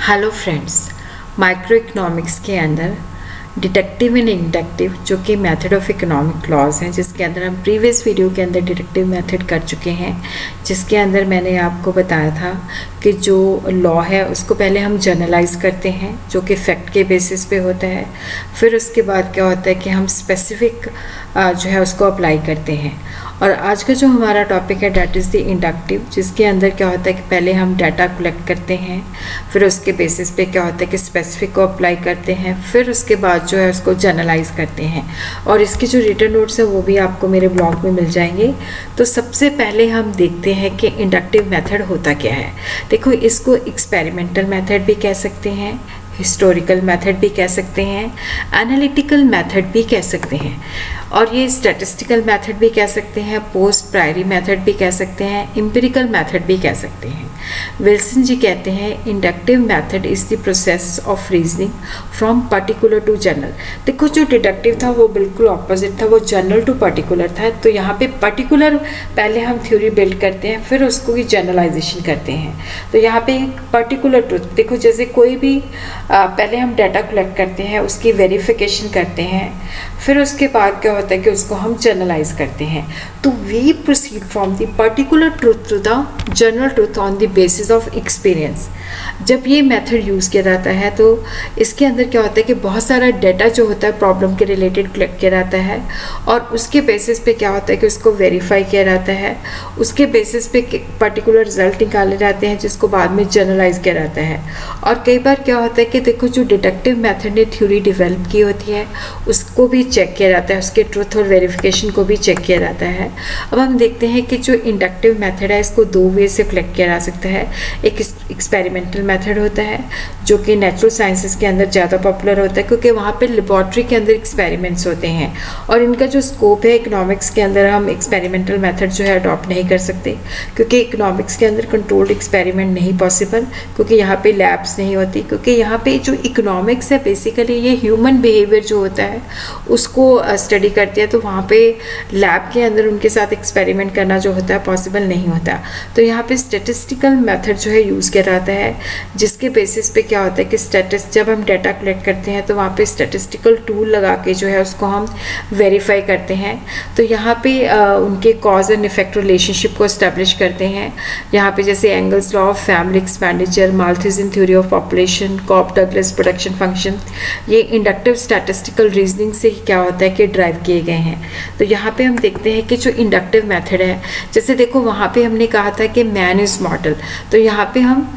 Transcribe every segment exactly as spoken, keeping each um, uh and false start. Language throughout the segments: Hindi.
हेलो फ्रेंड्स, माइक्रो इकोनॉमिक्स के अंदर डिडक्टिव एंड इंडक्टिव जो कि मेथड ऑफ इकोनॉमिक लॉज हैं, जिसके अंदर हम प्रीवियस वीडियो के अंदर डिडक्टिव मेथड कर चुके हैं, जिसके अंदर मैंने आपको बताया था कि जो लॉ है उसको पहले हम जनरलाइज करते हैं जो कि फैक्ट के बेसिस पे होता है। फिर उसके बाद क्या होता है कि हम स्पेसिफिक जो है उसको अप्लाई करते हैं। और आज का जो हमारा टॉपिक है डैट इज़ द इंडक्टिव, जिसके अंदर क्या होता है कि पहले हम डाटा कलेक्ट करते हैं, फिर उसके बेसिस पे क्या होता है कि स्पेसिफिक को अप्लाई करते हैं, फिर उसके बाद जो है उसको जनरलाइज करते हैं। और इसके जो रिटन नोट्स है वो भी आपको मेरे ब्लॉग में मिल जाएंगे। तो सबसे पहले हम देखते हैं कि इंडक्टिव मेथड होता क्या है। देखो, इसको एक्सपेरिमेंटल मेथड भी कह सकते हैं, हिस्टोरिकल मेथड भी कह सकते हैं, एनालिटिकल मेथड भी कह सकते हैं, और ये स्टैटिस्टिकल मेथड भी कह सकते हैं, पोस्ट प्रायरी मेथड भी कह सकते हैं, एम्पिरिकल मेथड भी कह सकते हैं। विल्सन जी कहते हैं inductive method is the process of reasoning from particular to general. देखो, जो डिडक्टिव था वो बिल्कुल ऑपोजिट था, वो जनरल टू पर्टिकुलर था। तो यहाँ पे पर्टिकुलर पहले हम थ्योरी बिल्ड करते हैं, फिर उसको भी जनरलाइजेशन करते हैं। तो यहाँ पे पर्टिकुलर ट्रुथ, देखो जैसे कोई भी आ, पहले हम डाटा कलेक्ट करते हैं, उसकी वेरिफिकेशन करते हैं, फिर उसके बाद क्या होता है कि उसको हम जनरलाइज करते हैं। तो we proceed from the particular truth to the general truth on the basis of experience. जब ये मेथड यूज़ किया जाता है तो इसके अंदर क्या होता है कि बहुत सारा डाटा जो होता है प्रॉब्लम के रिलेटेड कलेक्ट किया जाता है, और उसके बेसिस पे क्या होता है कि उसको वेरीफाई किया जाता है, उसके बेसिस पे पर्टिकुलर रिजल्ट निकाले जाते हैं, जिसको बाद में जनरलाइज किया जाता है। और कई बार क्या होता है कि देखो, जो डिडक्टिव मेथड ने थ्योरी डेवलप की होती है उसको भी चेक किया जाता है, उसके ट्रुथ और वेरिफिकेशन को भी चेक किया जाता है। अब हम देखते हैं कि जो इंडक्टिव मेथड है इसको दो वे से कलेक्ट किया जा सकता है। एक एक्सपेरिमेंटल मेथड होता है जो कि नेचुरल साइंसेस के अंदर ज़्यादा पॉपुलर होता है, क्योंकि वहाँ पे लेबॉर्ट्री के अंदर एक्सपेरिमेंट्स होते हैं, और इनका जो स्कोप है इकोनॉमिक्स के अंदर हम एक्सपेरिमेंटल मेथड जो है अडॉप्ट नहीं कर सकते, क्योंकि इकोनॉमिक्स के अंदर कंट्रोल्ड एक्सपेरिमेंट नहीं पॉसिबल, क्योंकि यहाँ पे लैब्स नहीं होती। क्योंकि यहाँ पे जो इकोनॉमिक्स है बेसिकली ये ह्यूमन बिहेवियर जो होता है उसको स्टडी करती है, तो वहाँ पे लैब के अंदर उनके साथ एक्सपेरिमेंट करना जो होता है पॉसिबल नहीं होता। तो यहाँ पे स्टैटिस्टिकल मेथड जो है यूज़ किया जाता है, जिसके बेसिस पे क्या होता है कि स्टैटिस जब हम डाटा कलेक्ट करते हैं तो वहाँ पे स्टैटिस्टिकल टूल लगा के जो है उसको हम वेरीफाई करते हैं। तो यहाँ पे आ, उनके कॉज एंड इफेक्ट रिलेशनशिप को इस्टेब्लिश करते हैं। यहाँ पे जैसे Engel's law of family expenditure, Malthusian theory of population, Cobb Douglas production function, ये इंडक्टिव स्टैटिस्टिकल रीजनिंग से क्या होता है कि ड्राइव किए गए हैं। तो यहाँ पे हम देखते हैं कि जो इंडक्टिव मेथड है, जैसे देखो वहाँ पे हमने कहा था कि मैन इज़ मॉडल, तो यहाँ पे हम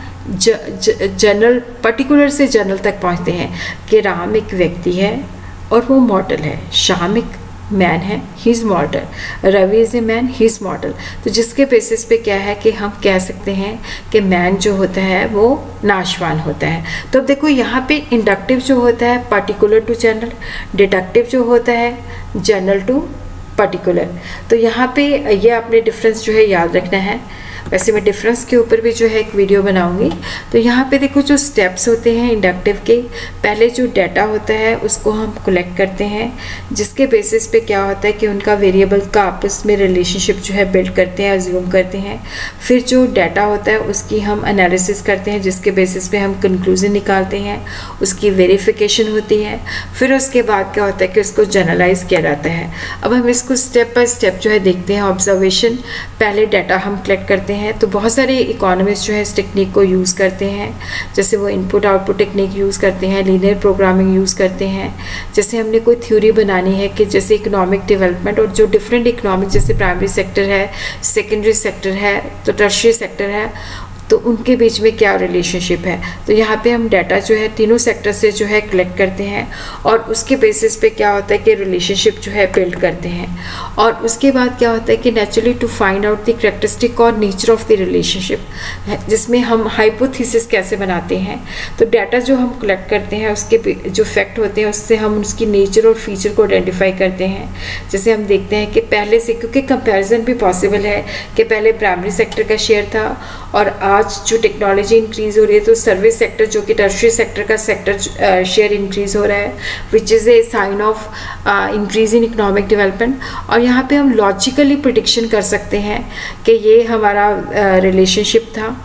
जनरल पर्टिकुलर से जनरल तक पहुँचते हैं कि राम एक व्यक्ति है और वो मॉडल है, श्याम एक मैन है, he is model, Ravi is a man, he is model. तो जिसके बेसिस पे क्या है कि हम कह सकते हैं कि मैन जो होता है वो नाशवान होता है। तो अब देखो यहाँ पे इंडक्टिव जो होता है पर्टिकुलर टू जनरल, डिडक्टिव जो होता है जनरल टू पर्टिकुलर। तो यहाँ पे ये आपने डिफरेंस जो है याद रखना है। वैसे मैं डिफरेंस के ऊपर भी जो है एक वीडियो बनाऊंगी। तो यहाँ पे देखो जो स्टेप्स होते हैं इंडक्टिव के, पहले जो डाटा होता है उसको हम कलेक्ट करते हैं, जिसके बेसिस पे क्या होता है कि उनका वेरिएबल का आपस में रिलेशनशिप जो है बिल्ड करते हैं, अज्यूम करते हैं। फिर जो डाटा होता है उसकी हम एनालिसिस करते हैं, जिसके बेसिस पे हम कंक्लूजन निकालते हैं, उसकी वेरिफिकेशन होती है। फिर उसके बाद क्या होता है कि उसको जनरलाइज किया जाता है। अब हम इसको स्टेप बाय स्टेप जो है देखते हैं। ऑब्जर्वेशन, पहले डाटा हम कलेक्ट करते हैं, तो बहुत सारे इकोनॉमिस्ट जो है इस टेक्निक को यूज़ करते हैं, जैसे वो इनपुट आउटपुट टेक्निक यूज़ करते हैं, लीनियर प्रोग्रामिंग यूज़ करते हैं। जैसे हमने कोई थ्योरी बनानी है कि जैसे इकोनॉमिक डेवलपमेंट और जो डिफरेंट इकोनॉमिक, जैसे प्राइमरी सेक्टर है, सेकेंडरी सेक्टर है, तो टर्शियरी सेक्टर है, तो उनके बीच में क्या रिलेशनशिप है। तो यहाँ पे हम डाटा जो है तीनों सेक्टर से जो है कलेक्ट करते हैं, और उसके बेसिस पे क्या होता है कि रिलेशनशिप जो है बिल्ड करते हैं। और उसके बाद क्या होता है कि naturally to find out the characteristic और नेचर ऑफ द रिलेशनशिप, जिसमें हम हाइपोथेसिस कैसे बनाते हैं। तो डाटा जो हम कलेक्ट करते हैं उसके जो फैक्ट होते हैं उससे हम उसकी नेचर और फीचर को आइडेंटिफाई करते हैं। जैसे हम देखते हैं कि पहले से, क्योंकि कंपैरिजन भी पॉसिबल है कि पहले प्राइमरी सेक्टर का शेयर था और आज जो टेक्नोलॉजी इंक्रीज़ हो रही है तो सर्विस सेक्टर जो कि टर्शियरी सेक्टर का सेक्टर शेयर इंक्रीज़ हो रहा है, which is a sign of increase in economic development. और यहाँ पे हम लॉजिकली प्रिडिक्शन कर सकते हैं कि ये हमारा रिलेशनशिप था।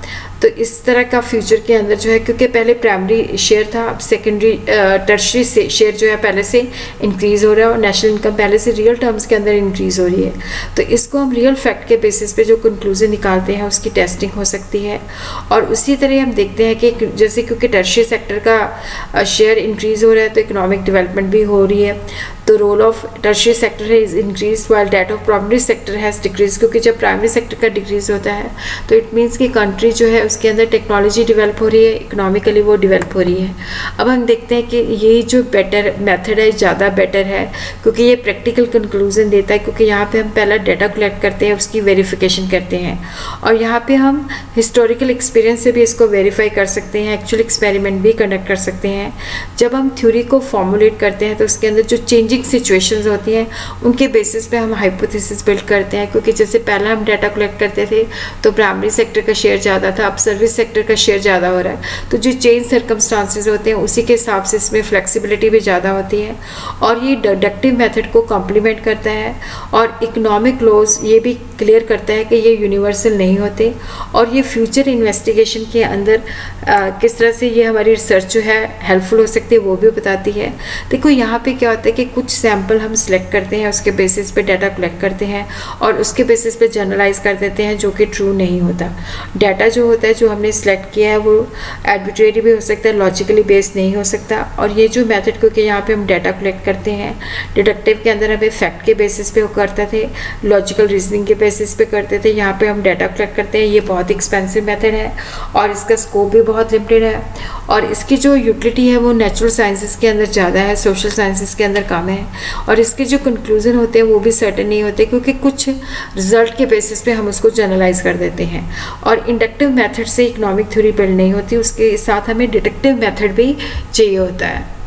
तो इस तरह का फ्यूचर के अंदर जो है, क्योंकि पहले प्राइमरी शेयर था, अब सेकेंडरी टर्शरी से शेयर जो है पहले से इंक्रीज़ हो रहा है और नेशनल इनकम पहले से रियल टर्म्स के अंदर इंक्रीज़ हो रही है। तो इसको हम रियल फैक्ट के बेसिस पे जो कंक्लूजन निकालते हैं उसकी टेस्टिंग हो सकती है। और उसी तरह हम देखते हैं कि जैसे क्योंकि टर्शरी सेक्टर का शेयर इंक्रीज़ हो रहा है तो इकोनॉमिक डेवलपमेंट भी हो रही है। तो रोल ऑफ टर्शरी सेक्टर है is increase while that of primary sector has decrease, क्योंकि जब प्राइमरी सेक्टर का डिक्रीज होता है तो इट मीन्स कि कंट्री जो है उसके अंदर टेक्नोलॉजी डेवलप हो रही है, इकोनॉमिकली वो डेवलप हो रही है। अब हम देखते हैं कि ये जो बेटर मेथड है ज़्यादा बेटर है, क्योंकि ये प्रैक्टिकल कंक्लूजन देता है, क्योंकि यहाँ पे हम पहला डाटा कलेक्ट करते हैं, उसकी वेरिफिकेशन करते हैं और यहाँ पे हम हिस्टोरिकल एक्सपीरियंस से भी इसको वेरीफाई कर सकते हैं, एक्चुअल एक्सपेरिमेंट भी कंडक्ट कर सकते हैं। जब हम थ्योरी को फॉर्मुलेट करते हैं तो उसके अंदर जो चेंजिंग सिचुएशंस होती हैं उनके बेसिस पे हम हाइपोथेसिस बिल्ड करते हैं, क्योंकि जैसे पहले हम डाटा कलेक्ट करते थे तो प्राइमरी सेक्टर का शेयर ज़्यादा था, अब सर्विस सेक्टर का शेयर ज़्यादा हो रहा है। तो जो चेंज सर्कमस्टांसेस होते हैं उसी के हिसाब से इसमें फ्लेक्सिबिलिटी भी ज़्यादा होती है और ये डिडक्टिव मेथड को कॉम्प्लीमेंट करता है। और इकोनॉमिक लॉज ये भी क्लियर करता है कि ये यूनिवर्सल नहीं होते और ये फ्यूचर इन्वेस्टिगेशन के अंदर आ, किस तरह से ये हमारी रिसर्च जो है हेल्पफुल हो सकती है वो भी बताती है। देखो यहाँ पे क्या होता है कि कुछ सैम्पल हम सिलेक्ट करते हैं, उसके बेसिस पे डाटा कलेक्ट करते हैं और उसके बेसिस पे जनरलाइज कर देते हैं, जो कि ट्रू नहीं होता। डाटा जो होता है जो हमने सिलेक्ट किया है वो आर्बिट्रेरी भी हो सकता है, लॉजिकली बेस्ड नहीं हो सकता। और ये जो मेथड, क्योंकि यहाँ पे हम डाटा कलेक्ट करते हैं, डिडक्टिव के अंदर हमें फैक्ट के बेसिस पे वो करते थे, लॉजिकल रीजनिंग के बेसिस पे करते थे, यहाँ पे हम डाटा कलेक्ट करते हैं। ये बहुत एक्सपेंसिव मेथड है और इसका स्कोप भी बहुत लिमिटेड है और इसकी जो यूटिलिटी है वो नेचुरल साइंसेस के अंदर ज़्यादा है, सोशल साइंसेस के अंदर कम है और इसके जो कंक्लूजन होते हैं वो भी सर्टेन नहीं होते, क्योंकि कुछ रिजल्ट के बेसिस पे हम उसको जनरलाइज कर देते हैं। और इंडक्टिव मेथड से इकोनॉमिक थ्योरी बिल्ड नहीं होती, उसके साथ हमें डिडक्टिव मेथड भी चाहिए होता है।